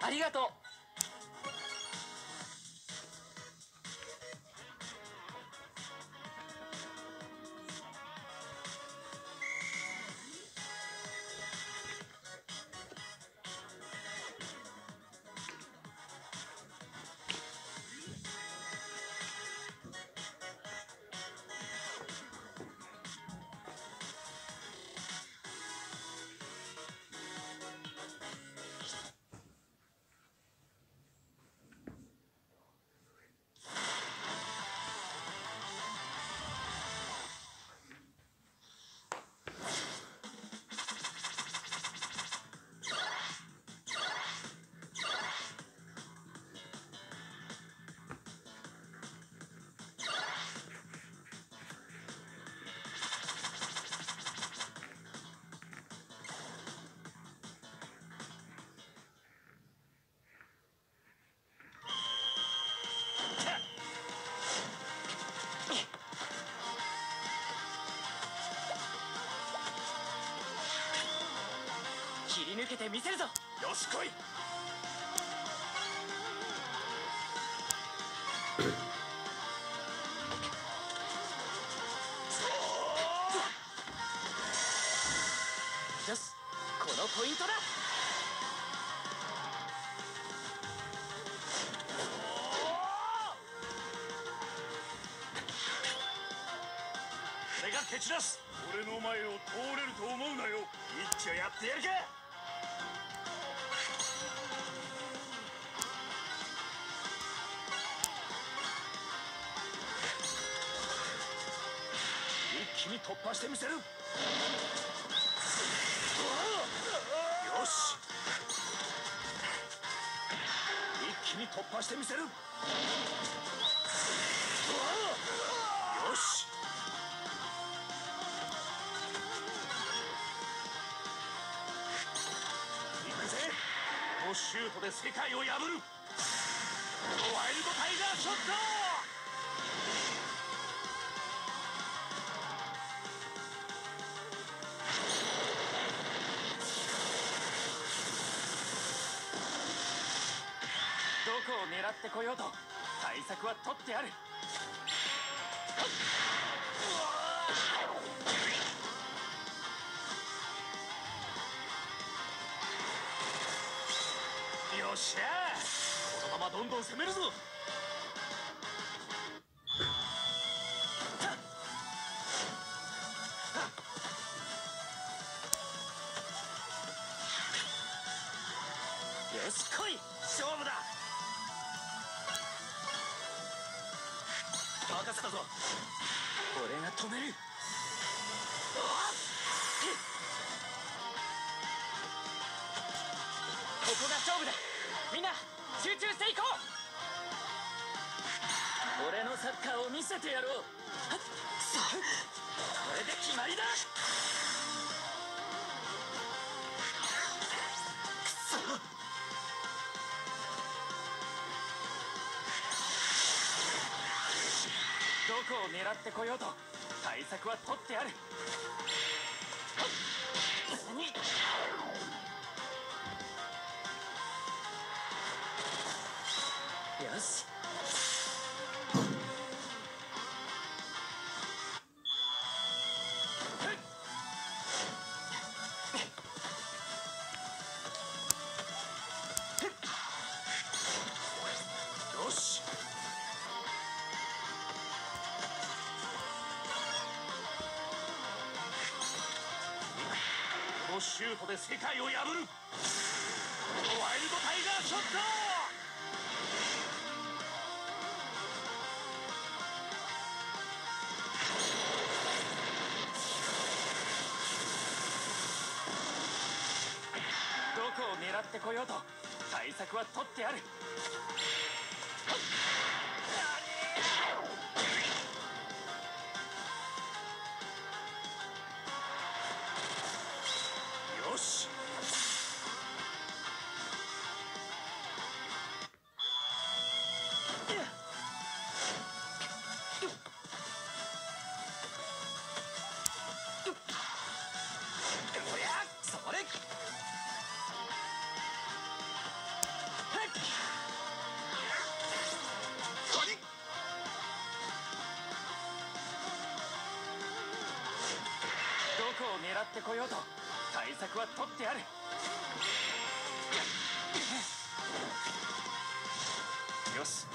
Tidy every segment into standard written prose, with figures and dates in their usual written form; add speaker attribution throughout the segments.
Speaker 1: ありがとう。切り抜けてみせるぞ。よし来い。よし、このポイントだ。俺が蹴散らす。俺の前を通れると思うなよ。一丁やってやるか。一気に突破してみせる。よし、一気に突破してみせる。よし、行くぜ。このシュートで世界を破る。ワイルドタイガーショット。どこを狙ってこようと対策は取ってある。よっしゃ、このままどんどん攻めるぞ。よし来い、勝負だ。任せたぞ。俺が止める。ここが勝負だ。みんな集中していこう。俺のサッカーを見せてやろう。これで決まりだ。どこを狙ってこようと対策は取ってある。よし、よし、このシュートで世界を破る。ワイルドタイガーショット。どこを狙ってこようと対策は取ってある。よし、それ。
Speaker 2: こを狙ってこようと対策は取ってある。よし。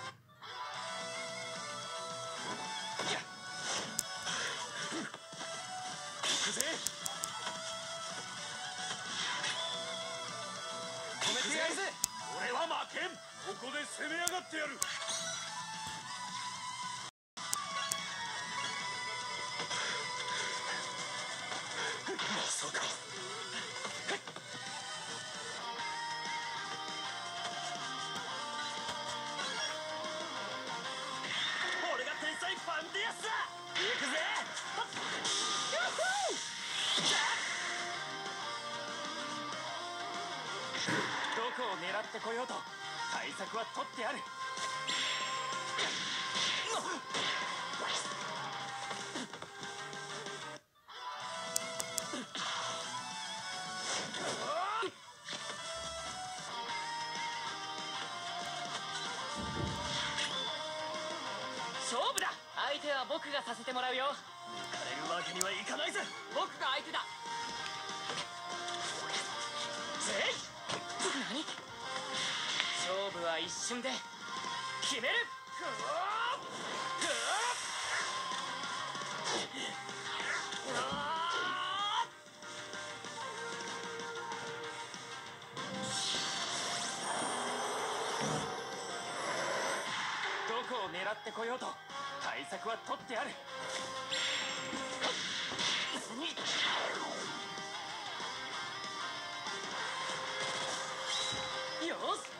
Speaker 2: 行くぜ。止めてやるぜ。俺は負けん。ここで攻め上がってやる。まさか。俺が天才ファンディアスだ。行くぜ。どこを狙ってこようと対策は取ってある。勝負だ。相手は僕がさせてもらうよ。抜かれるわけにはいかないぜ。僕が相手だ。ぜい。何？勝負は一瞬で決める。どこを狙ってこようと対策は取ってある。よし。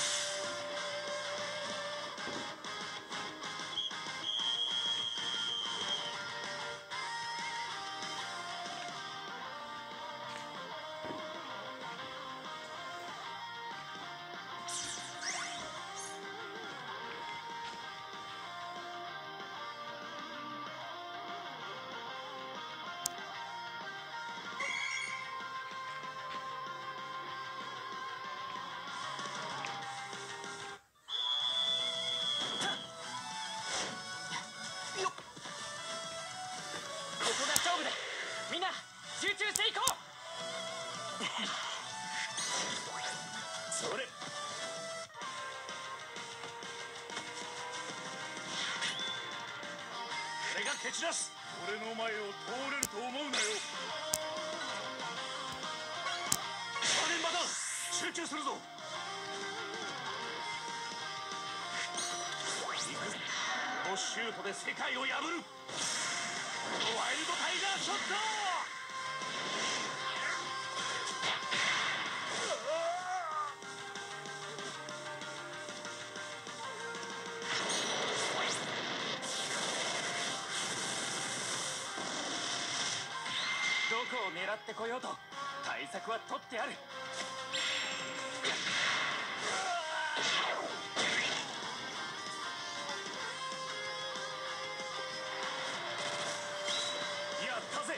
Speaker 2: ここが勝負だ。みんな集中していこう。それ。俺が蹴散らす。俺の前を通れると思うなよ。正念場だ。集中するぞ。このシュートで世界を破る。ワイルドタイガーショット。どこを狙ってこようと対策は取ってある。やったぜ。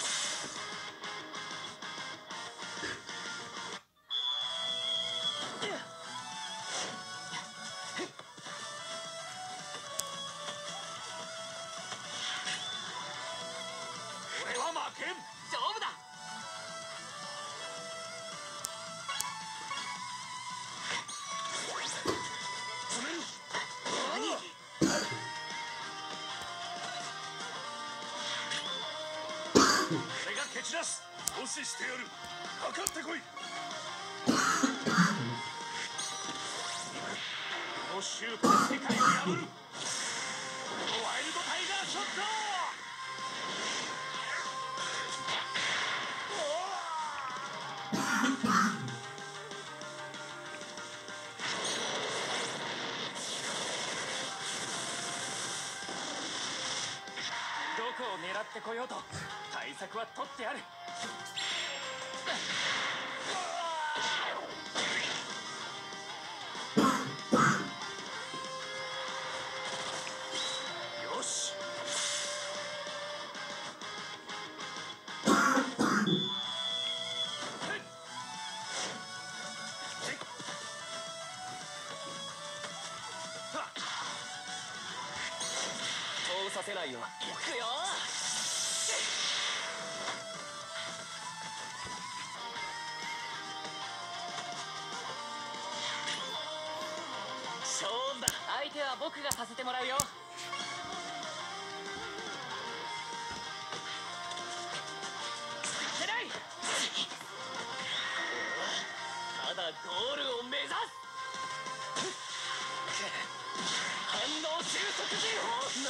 Speaker 2: 俺は負けん。勝負だ。俺が蹴散らす。阻止してやる。かかってこい。このシュートで世界を破る。ワイルドタイガーショット。どこを狙ってこようと対策は取ってある。よし。通させないよ。行くよ。 は僕がさせてもらうよ。使ってない。ただゴールを目指す。反応収束時法。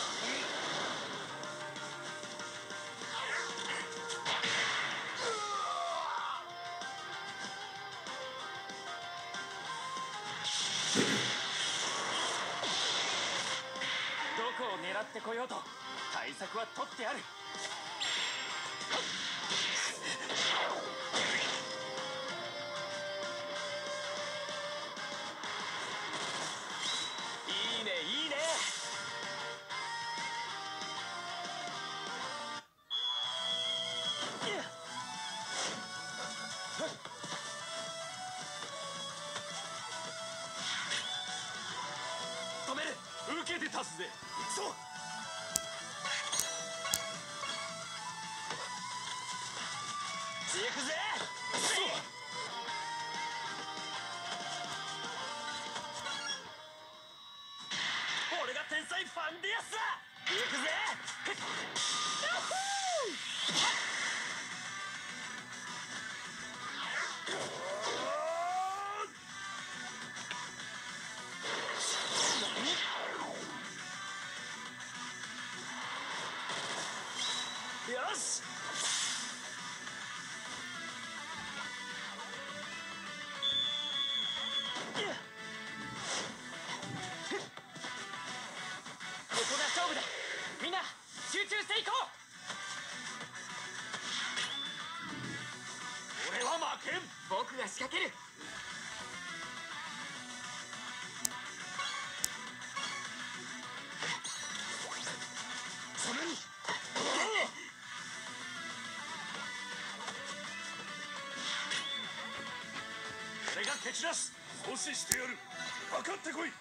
Speaker 2: どこを狙ってこようと対策は取ってある。いいねいいね。止める。
Speaker 1: 受けて立つぜ。行くぞ。
Speaker 2: 行くぜ。俺が天才ファンディアスだ。行くぜ。よし。ここが勝負だ。みんな集中していこう。
Speaker 1: 俺は負けん。
Speaker 2: 僕が仕掛ける。
Speaker 1: それに俺が蹴散らす。阻止してやる。かかってこい。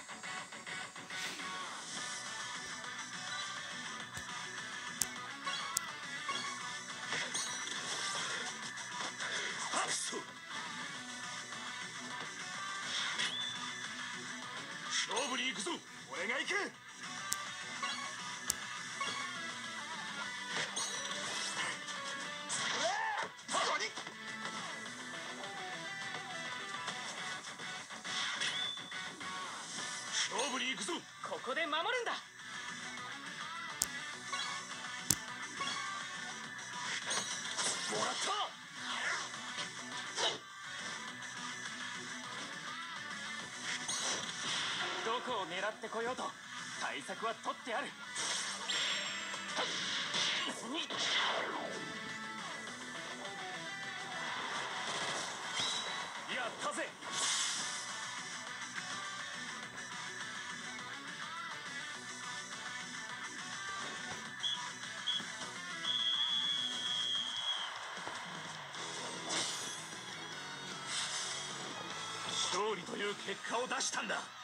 Speaker 1: 勝負に行くぞ。俺が行く。勝負に行くぞ。
Speaker 2: ここで守るんだ。
Speaker 1: もらった。
Speaker 2: どこを狙ってこようと対策は取ってある。
Speaker 1: やったぜ。勝利という結果を出したんだ。